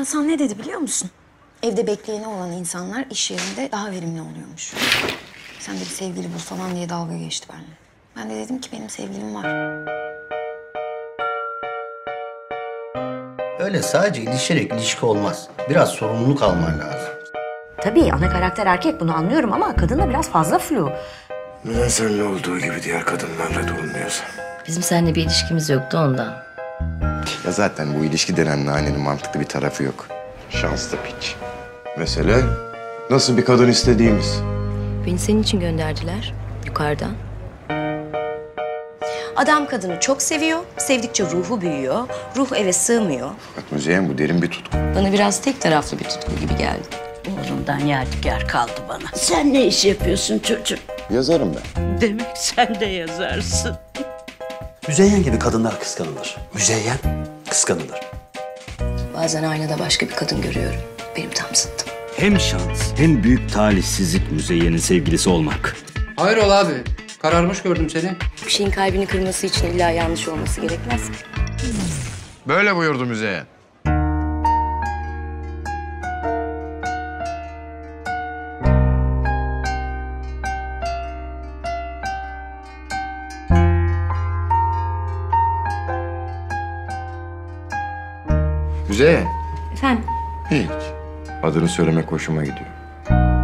Hasan ne dedi biliyor musun? Evde bekleyeni olan insanlar iş yerinde daha verimli oluyormuş. Sen de bir sevgili bul falan diye dalga geçti benimle. Ben de dedim ki benim sevgilim var. Öyle sadece ilişerek ilişki olmaz. Biraz sorumluluk alman lazım. Tabii ana karakter erkek, bunu anlıyorum ama kadın da biraz fazla flu. Neden seninle olduğu gibi diğer kadınlarla da olmuyorsa? Bizim seninle bir ilişkimiz yoktu ondan. Ya zaten bu ilişki denen nanenin mantıklı bir tarafı yok. Şanslı piç. Mesele nasıl bir kadın istediğimiz. Beni senin için gönderdiler yukarıdan. Adam kadını çok seviyor, sevdikçe ruhu büyüyor, ruh eve sığmıyor. Fakat Müzeyyen bu derin bir tutku. Bana biraz tek taraflı bir tutku gibi geldi. Oğlumdan yadigar kaldı bana. Sen ne iş yapıyorsun çocuğum? Yazarım ben. Demek sen de yazarsın. Müzeyyen gibi kadınlar kıskanılır. Müzeyyen kıskanılır. Bazen aynada başka bir kadın görüyorum. Benim tam zıttım. Hem şans hem büyük talihsizlik Müzeyyen'in sevgilisi olmak. Hayrola abi? Kararmış gördüm seni. Bir şeyin kalbini kırması için illa yanlış olması gerekmez ki. Böyle buyurdu Müzeyyen. Müzeyyen. Efendim? Hiç. Adını söylemek hoşuma gidiyor.